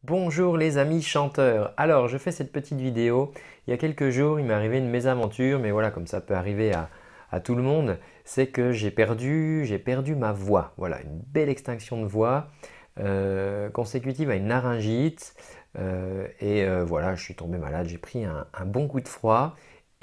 Bonjour les amis chanteurs. Alors, je fais cette petite vidéo. Il y a quelques jours, il m'est arrivé une mésaventure, mais voilà, comme ça peut arriver à tout le monde, c'est que j'ai perdu ma voix. Voilà, une belle extinction de voix consécutive à une laryngite. Voilà, je suis tombé malade, j'ai pris un bon coup de froid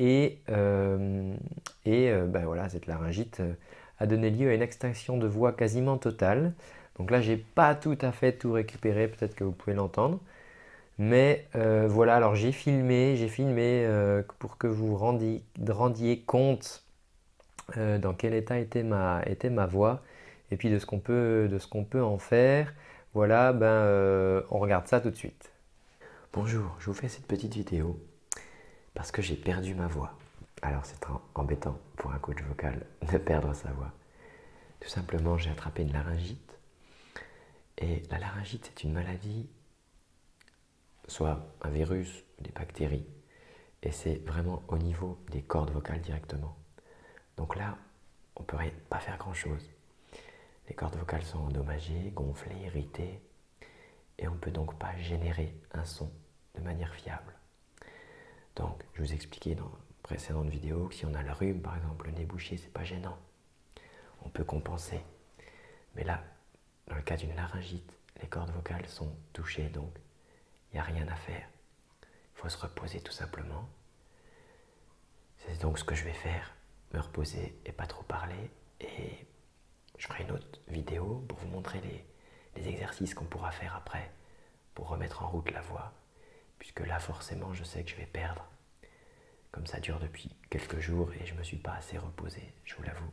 et voilà, cette laryngite a donné lieu à une extinction de voix quasiment totale. Donc là, j'ai pas tout à fait tout récupéré, peut-être que vous pouvez l'entendre. Mais voilà, alors j'ai filmé pour que vous rendiez compte dans quel état était ma voix et puis de ce qu'on peut en faire. Voilà, on regarde ça tout de suite. Bonjour, je vous fais cette petite vidéo parce que j'ai perdu ma voix. Alors c'est embêtant pour un coach vocal de perdre sa voix. Tout simplement, j'ai attrapé une laryngite. Et la laryngite, c'est une maladie, soit un virus, des bactéries, et c'est vraiment au niveau des cordes vocales directement. Donc là, on ne peut pas faire grand-chose. Les cordes vocales sont endommagées, gonflées, irritées, et on ne peut donc pas générer un son de manière fiable. Donc, je vous expliquais dans une précédente vidéo que si on a le rhume, par exemple, le nez bouché, c'est pas gênant. On peut compenser. Mais là, dans le cas d'une laryngite, les cordes vocales sont touchées, donc il n'y a rien à faire. Il faut se reposer tout simplement. C'est donc ce que je vais faire, me reposer et pas trop parler. Et je ferai une autre vidéo pour vous montrer les exercices qu'on pourra faire après pour remettre en route la voix. Puisque là, forcément, je sais que je vais perdre. Comme ça dure depuis quelques jours et je ne me suis pas assez reposé, je vous l'avoue.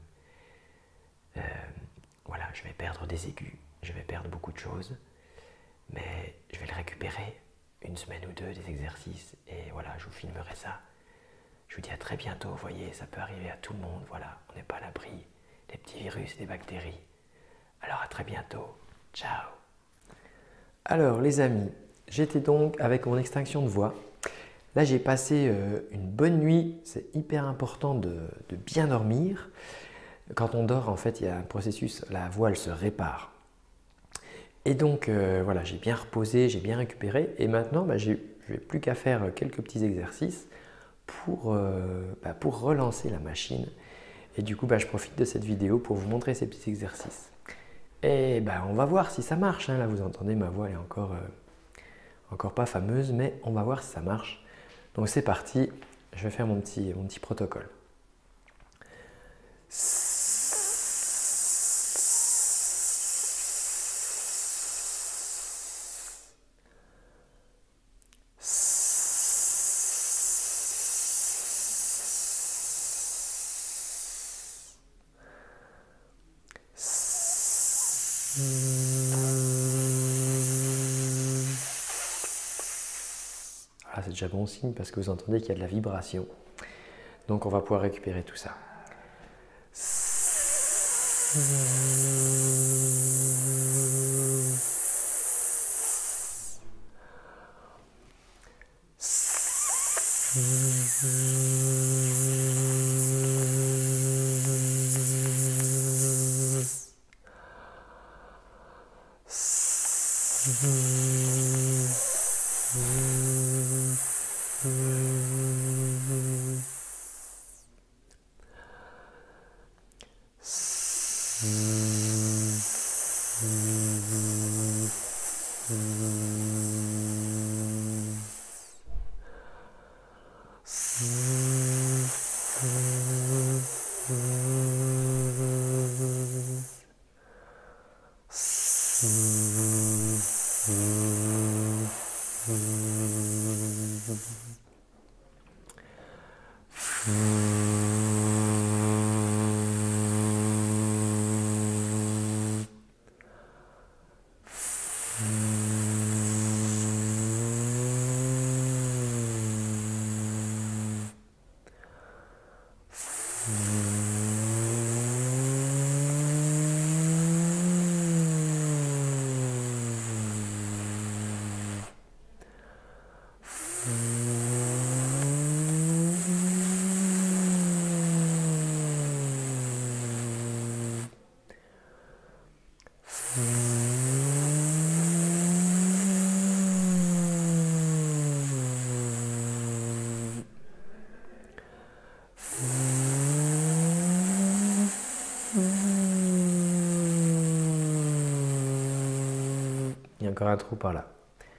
Voilà, je vais perdre des aigus, je vais perdre beaucoup de choses. Mais je vais le récupérer une semaine ou deux des exercices et voilà, je vous filmerai ça. Je vous dis à très bientôt, vous voyez, ça peut arriver à tout le monde, voilà, on n'est pas à l'abri des petits virus et des bactéries. Alors à très bientôt, ciao. Alors les amis, j'étais donc avec mon extinction de voix. Là j'ai passé une bonne nuit, c'est hyper important de bien dormir. Quand on dort, en fait, il y a un processus, la voix elle se répare. Et donc voilà, j'ai bien reposé, j'ai bien récupéré et maintenant je n'ai plus qu'à faire quelques petits exercices pour relancer la machine. Et du coup, je profite de cette vidéo pour vous montrer ces petits exercices. Et on va voir si ça marche, hein. Là, vous entendez, ma voix elle est encore pas fameuse, mais on va voir si ça marche. Donc c'est parti, je vais faire mon petit protocole. Ah, c'est déjà bon signe parce que vous entendez qu'il y a de la vibration. Donc on va pouvoir récupérer tout ça. encore un trou par là.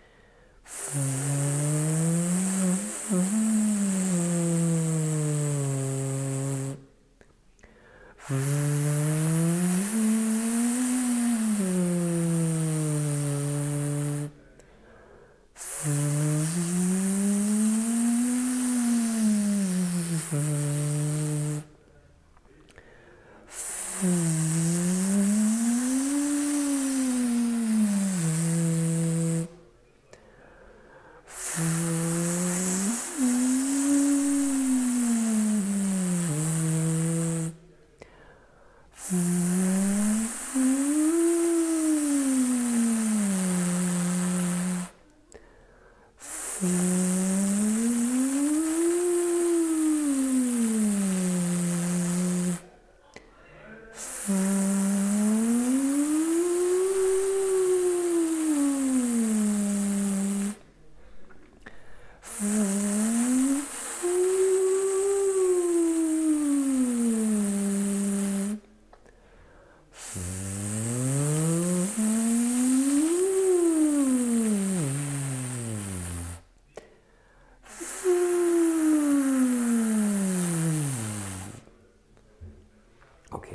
Ok.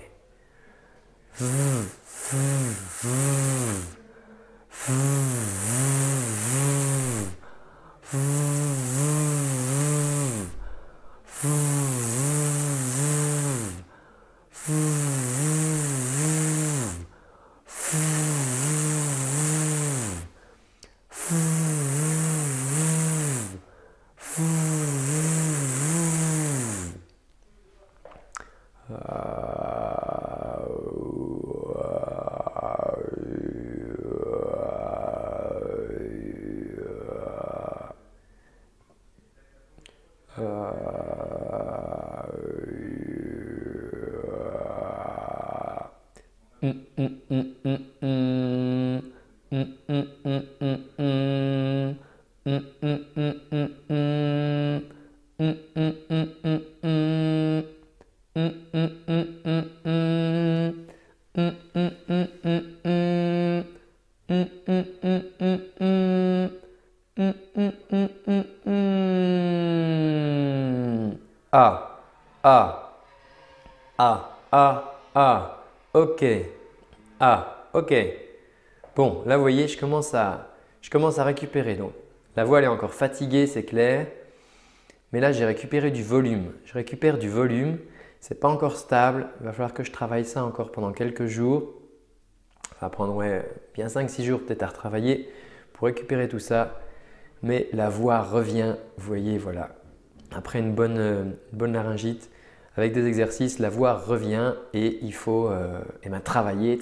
Ah, ah, ah, ah, ah, ok, ah, ok. Bon, là vous voyez, je commence à récupérer. Donc, la voix elle est encore fatiguée, c'est clair. Mais là, j'ai récupéré du volume. Je récupère du volume. Ce n'est pas encore stable. Il va falloir que je travaille ça encore pendant quelques jours. Ça va prendre bien 5-6 jours peut-être à retravailler pour récupérer tout ça. Mais la voix revient. Vous voyez, voilà. Après une bonne laryngite, avec des exercices, la voix revient et il faut travailler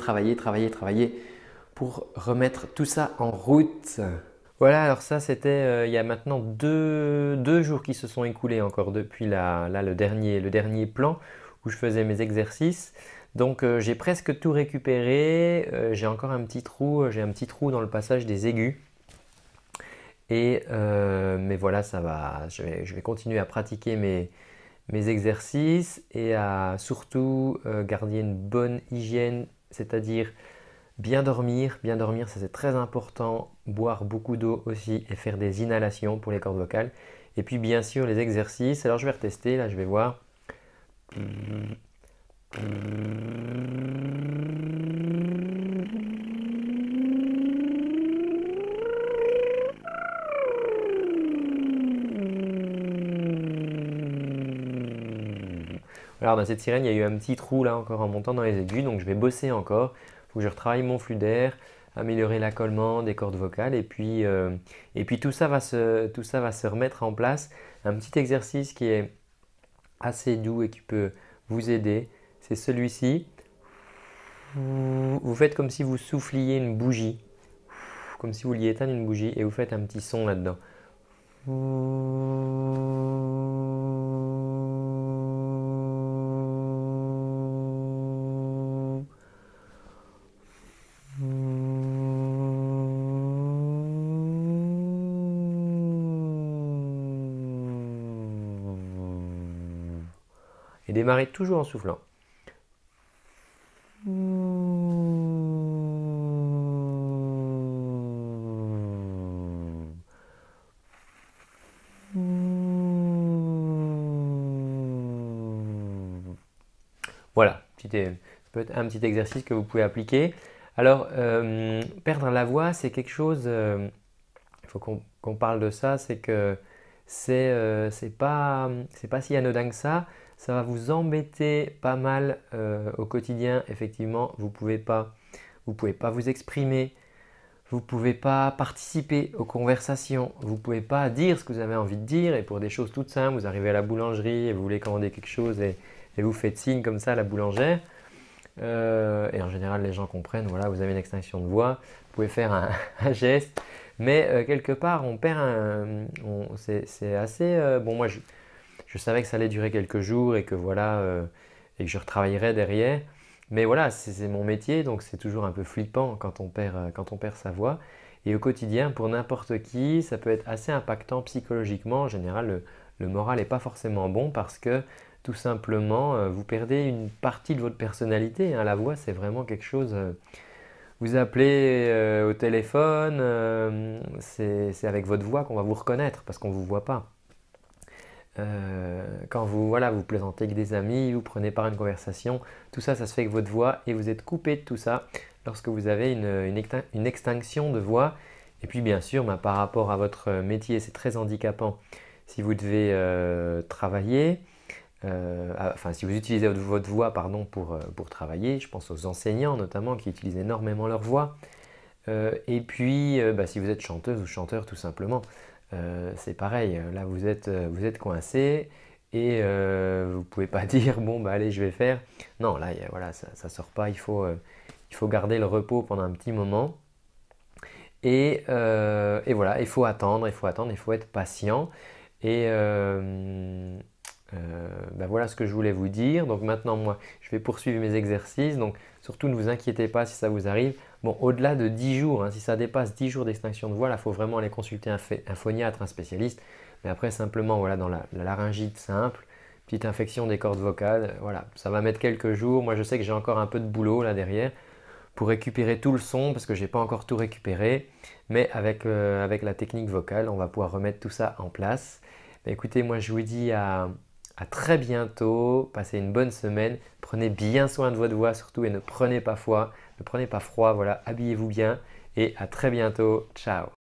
pour remettre tout ça en route. Voilà, alors ça c'était il y a maintenant deux jours qui se sont écoulés encore depuis le dernier plan où je faisais mes exercices. Donc j'ai presque tout récupéré, j'ai encore un petit trou dans le passage des aigus. Mais voilà, ça va, je vais continuer à pratiquer mes exercices et à surtout garder une bonne hygiène, c'est-à-dire bien dormir, ça c'est très important, boire beaucoup d'eau aussi et faire des inhalations pour les cordes vocales. Et puis bien sûr les exercices, alors je vais retester, là je vais voir. Alors dans cette sirène, il y a eu un petit trou là encore en montant dans les aigus, donc je vais bosser encore. Il faut que je retravaille mon flux d'air, améliorer l'accollement des cordes vocales et puis tout ça va se remettre en place. Un petit exercice qui est assez doux et qui peut vous aider, c'est celui-ci. Vous faites comme si vous souffliez une bougie, comme si vous vouliez éteindre une bougie et vous faites un petit son là-dedans. Et démarrez toujours en soufflant. Voilà, peut-être un petit exercice que vous pouvez appliquer. Alors, perdre la voix, c'est quelque chose, il faut qu'on parle de ça, c'est que c'est pas si anodin que ça. Ça va vous embêter pas mal au quotidien. Effectivement, vous pouvez pas vous exprimer, vous ne pouvez pas participer aux conversations, vous ne pouvez pas dire ce que vous avez envie de dire. Et pour des choses toutes simples, vous arrivez à la boulangerie et vous voulez commander quelque chose et vous faites signe comme ça à la boulangère. Et en général, les gens comprennent, voilà, vous avez une extinction de voix, vous pouvez faire un geste. Mais quelque part, on perd c'est assez… bon, moi, je savais que ça allait durer quelques jours et que voilà, et que je retravaillerais derrière. Mais voilà, c'est mon métier, donc c'est toujours un peu flippant quand on perd sa voix. Et au quotidien, pour n'importe qui, ça peut être assez impactant psychologiquement. En général, le moral n'est pas forcément bon parce que tout simplement, vous perdez une partie de votre personnalité, hein. La voix, c'est vraiment quelque chose… vous appelez au téléphone, c'est avec votre voix qu'on va vous reconnaître parce qu'on ne vous voit pas. Quand vous plaisantez avec des amis, vous prenez part à une conversation, tout ça, ça se fait avec votre voix et vous êtes coupé de tout ça lorsque vous avez une extinction de voix. Et puis bien sûr, par rapport à votre métier, c'est très handicapant. Si vous devez travailler, enfin si vous utilisez votre voix pardon, pour travailler, je pense aux enseignants notamment qui utilisent énormément leur voix. Et puis si vous êtes chanteuse ou chanteur tout simplement, c'est pareil, là vous êtes coincé et vous ne pouvez pas dire bon bah allez je vais faire. Non là voilà, ça ne sort pas, il faut garder le repos pendant un petit moment et voilà, il faut attendre, il faut être patient et voilà ce que je voulais vous dire. Donc maintenant moi je vais poursuivre mes exercices, donc surtout ne vous inquiétez pas si ça vous arrive. Bon, au-delà de 10 jours, hein, si ça dépasse 10 jours d'extinction de voix, là, il faut vraiment aller consulter un phoniatre, un spécialiste. Mais après, simplement, voilà, dans la laryngite simple, petite infection des cordes vocales, voilà, ça va mettre quelques jours. Moi, je sais que j'ai encore un peu de boulot là derrière pour récupérer tout le son parce que je n'ai pas encore tout récupéré. Mais avec la technique vocale, on va pouvoir remettre tout ça en place. Mais écoutez, moi, je vous dis à très bientôt. Passez une bonne semaine. Prenez bien soin de votre voix surtout et ne prenez pas froid. Voilà, habillez-vous bien et à très bientôt. Ciao!